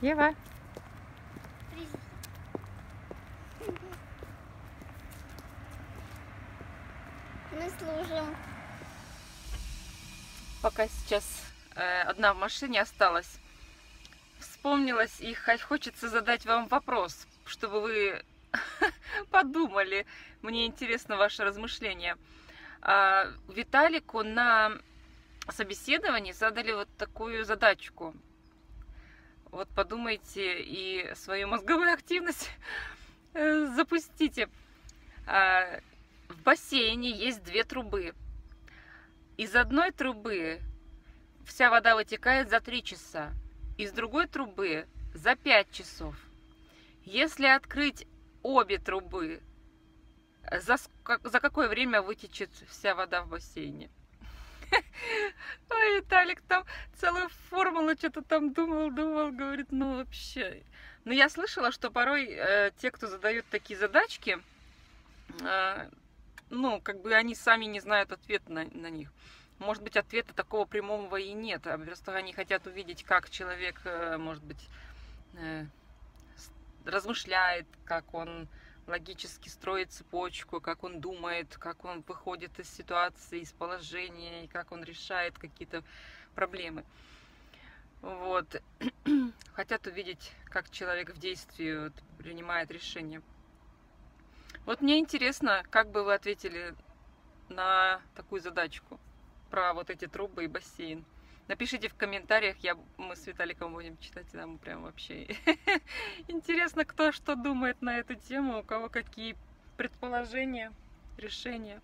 Ева. Мы служим. Пока сейчас одна в машине осталась, вспомнилась и хочется задать вам вопрос, чтобы вы подумали. Мне интересно ваше размышление. Виталику на собеседовании задали вот такую задачку. Вот подумайте и свою мозговую активность запустите. В бассейне есть две трубы. Из одной трубы вся вода вытекает за 3 часа, из другой трубы за 5 часов. Если открыть обе трубы, за какое время вытечет вся вода в бассейне? Ой, Виталик там целую формулу что-то там думал, говорит, ну вообще. Но я слышала, что порой те, кто задают такие задачки, ну, как бы они сами не знают ответ на них. Может быть, ответа такого прямого и нет, а просто они хотят увидеть, как человек, может быть, размышляет, как он логически строит цепочку, как он думает, как он выходит из ситуации, из положения, и как он решает какие-то проблемы. Вот. Хотят увидеть, как человек в действии принимает решения. Вот мне интересно, как бы вы ответили на такую задачку про вот эти трубы и бассейн. Напишите в комментариях, мы с Виталиком будем читать, нам прям вообще интересно, кто что думает на эту тему, у кого какие предположения, решения.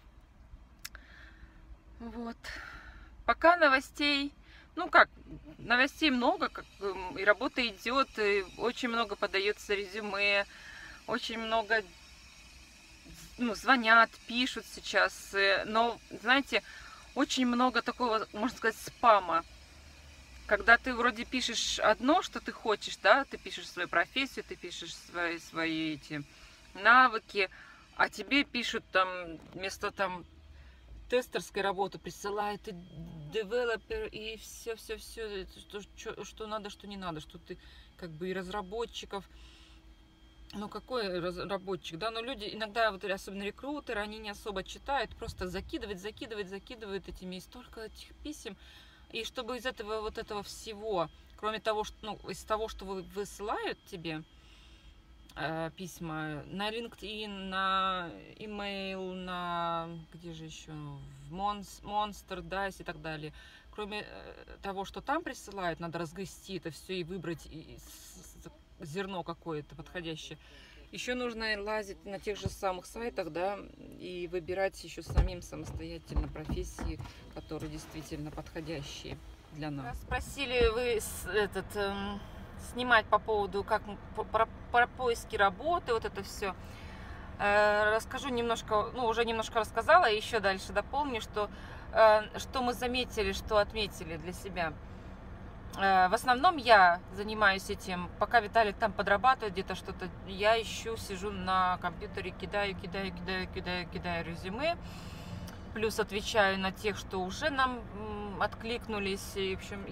Вот. Пока новостей, ну как, новостей много, и работа идет, и очень много подается резюме, очень много звонят, пишут сейчас, но, знаете, очень много такого, можно сказать, спама. Когда ты вроде пишешь одно, что ты хочешь, да, ты пишешь свою профессию, ты пишешь свои эти навыки, а тебе пишут там вместо там тестерской работы присылают и девелопер, и все, что надо, что не надо, что ты как бы и разработчиков. Ну, какой разработчик, да, но люди иногда, вот особенно рекрутеры, они не особо читают, просто закидывают этими, и столько этих писем, и чтобы из этого вот этого всего, кроме того, что, ну, из того, что высылают тебе письма на LinkedIn, на email, на, где же еще, в Monster, Dice и так далее, кроме того, что там присылают, надо разгрести это все и выбрать зерно какое-то подходящее. Еще нужно лазить на тех же самых сайтах, да, и выбирать еще самим самостоятельно профессии, которые действительно подходящие для нас. Спросили вы снимать по поводу как про поиски работы, вот это все. Расскажу немножко, ну уже немножко рассказала, и еще дальше дополню, что мы заметили, что отметили для себя. В основном я занимаюсь этим, пока Виталик там подрабатывает где-то что-то, я сижу на компьютере, кидаю резюме, плюс отвечаю на тех, что уже нам откликнулись, и, в общем,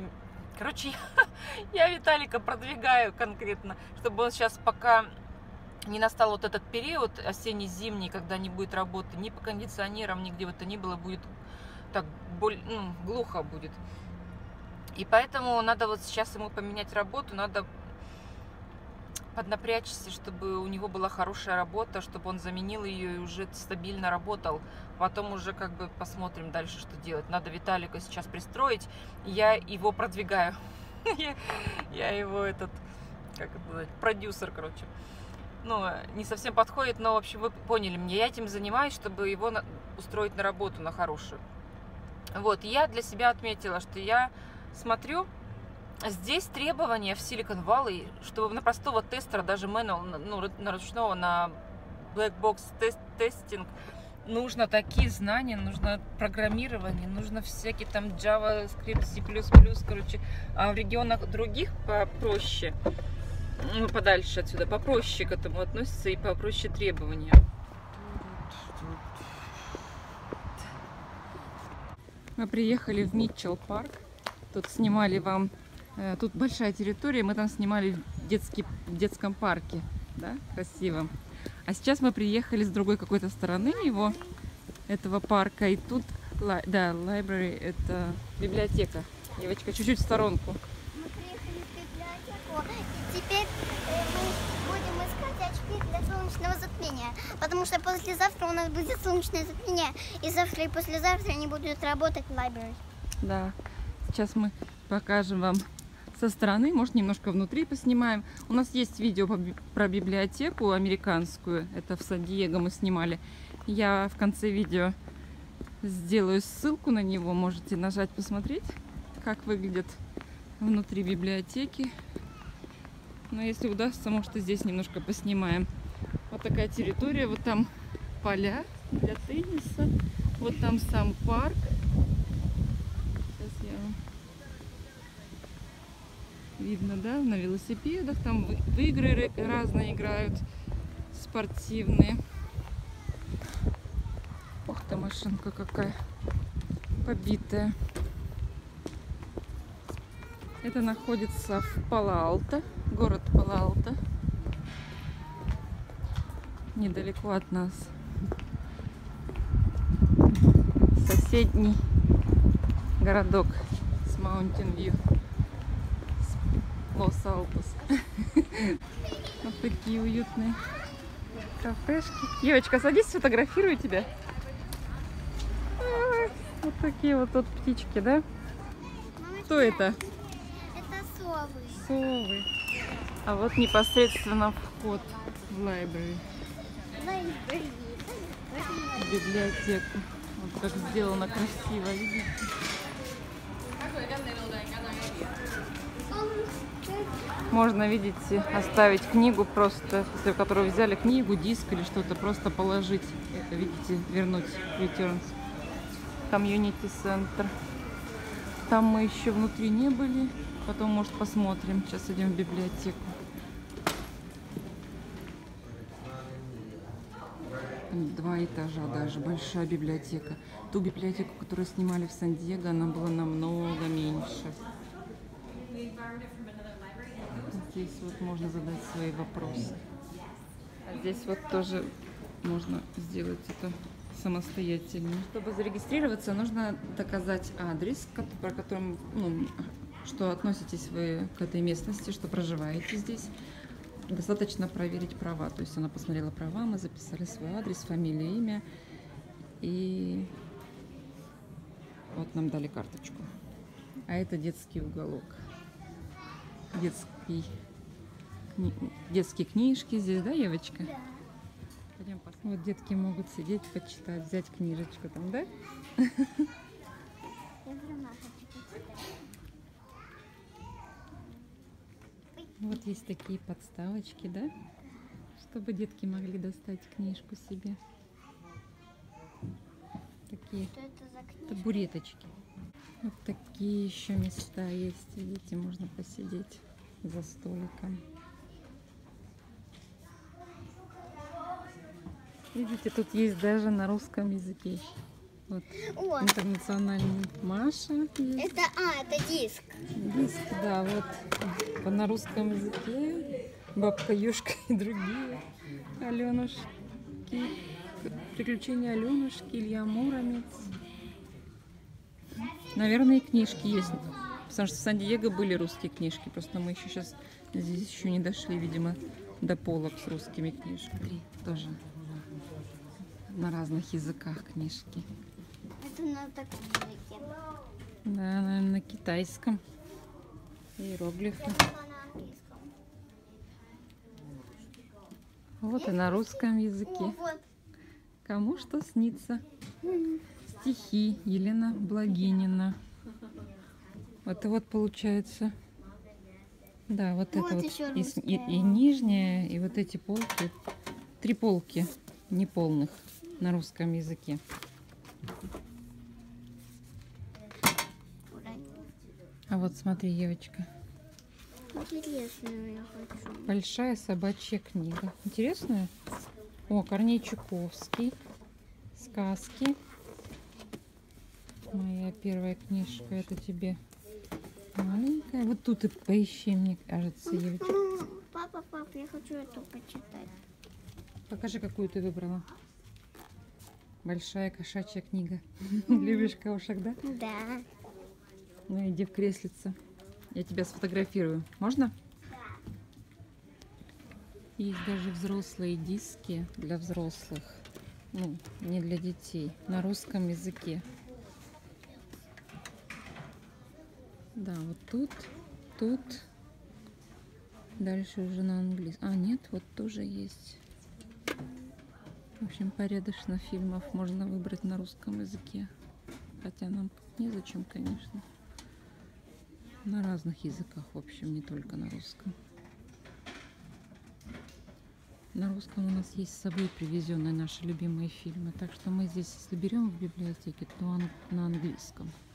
я Виталика продвигаю конкретно, чтобы он сейчас, пока не настал вот этот период осенне-зимний, когда не будет работы ни по кондиционерам, нигде бы то ни было, будет так глухо будет. И поэтому надо вот сейчас ему поменять работу, надо поднапрячься, чтобы у него была хорошая работа, чтобы он заменил ее и уже стабильно работал. Потом уже как бы посмотрим дальше, что делать. Надо Виталика сейчас пристроить, я его продвигаю. Я его продюсер, короче. Ну, не совсем подходит, но, в общем, вы поняли меня. Я этим занимаюсь, чтобы его устроить на работу, на хорошую. Вот, я для себя отметила, что я смотрю, здесь требования в Silicon Valley, чтобы на простого тестера, даже на ручного, на black box тестинг, нужно такие знания, нужно программирование, нужно всякие там JavaScript, C++, короче, а в регионах других попроще, ну, подальше отсюда, попроще к этому относятся и попроще требования. Мы приехали в Митчелл парк. Тут снимали вам Тут большая территория, мы там снимали в детском парке, да, красиво. А сейчас мы приехали с другой какой-то стороны этого парка, и тут, да, library, это библиотека. Девочка, чуть-чуть в сторонку. Мы приехали в библиотеку, и теперь мы будем искать очки для солнечного затмения, потому что послезавтра у нас будет солнечное затмение, и завтра и послезавтра не будут работать в library. Да, сейчас мы покажем вам со стороны, может, немножко внутри поснимаем. У нас есть видео про библиотеку американскую, это в Сан-Диего мы снимали. Я в конце видео сделаю ссылку на него, можете нажать посмотреть, как выглядит внутри библиотеки. Но если удастся, может, и здесь немножко поснимаем. Вот такая территория, вот там поля для тенниса, вот там сам парк. Сейчас я вам... Видно, да, на велосипедах, там в игры разные играют, спортивные. Ох ты, машинка какая побитая. Это находится в Пало-Алто, город Пало-Алто, недалеко от нас. Соседний городок с Mountain View. Лос-Алтос. Вот такие уютные кафешки. Девочка, садись, сфотографирую тебя. Вот такие вот тут птички, да? Мамочка, Кто это? это совы. Совы. А вот непосредственно вход в library, в библиотеку. Вот как сделано красиво, видите? Можно, видите, оставить книгу просто, если в которую взяли книгу, диск или что-то, просто положить. Это, видите, вернуть, returns. Community Center. Там мы еще внутри не были. Потом, может, посмотрим. Сейчас идем в библиотеку. Там 2 этажа даже. Большая библиотека. Ту библиотеку, которую снимали в Сан-Диего, она была намного меньше. Здесь вот можно задать свои вопросы. А здесь вот тоже можно сделать это самостоятельно. Чтобы зарегистрироваться, нужно доказать адрес, про которым, что относитесь вы к этой местности, что проживаете здесь. Достаточно проверить права. То есть она посмотрела права, мы записали свой адрес, фамилию, имя. И вот нам дали карточку. А это детский уголок. Детские книжки здесь, да, Евочка? Да. Пойдем посмотрим. Вот детки могут сидеть, почитать, взять книжечку там, да? Я сама хочу почитать. Вот есть такие подставочки, да? Чтобы детки могли достать книжку себе. Такие Что это за книга? табуреточки. Вот такие еще места есть, видите, можно посидеть за столиком. Видите, тут есть даже на русском языке. Вот О, интернациональный Маша есть. это диск. Диск, да, вот на русском языке. Бабка Юшка и другие. Аленушки. Приключения Аленушки, Илья Муромец. Наверное, и книжки есть. Потому что в Сан-Диего были русские книжки. Просто мы еще сейчас здесь еще не дошли, видимо, до полок с русскими книжками. Тоже на разных языках книжки. Это на таком языке. Да, наверное, на китайском. Иероглифы. Это на английском. Вот и на русском языке. О, вот. Кому что снится. Стихи Елена Благинина. Вот и вот получается. Да, вот Вот это вот. еще И русская. нижняя, и вот эти полки. 3 полки неполных на русском языке. А вот смотри, девочка. Интересную я хочу. Большая собачья книга. Интересная? О, Корней Чуковский. Сказки. Моя первая книжка. Это тебе Маленькая. Вот тут и поищи, мне кажется, Евочка. Папа, я хочу эту почитать. Покажи, какую ты выбрала. Большая кошачья книга. Любишь кошек, да? Да. Ну иди в креслице. Я тебя сфотографирую. Можно? Есть даже взрослые диски для взрослых. Ну, не для детей. На русском языке. Да, вот тут. Дальше уже на английском. А, нет, вот тоже есть. В общем, порядочно фильмов можно выбрать на русском языке. Хотя нам незачем, конечно. На разных языках, в общем, не только на русском. На русском у нас есть с собой привезенные наши любимые фильмы. Так что мы здесь, если берем в библиотеке, то на английском.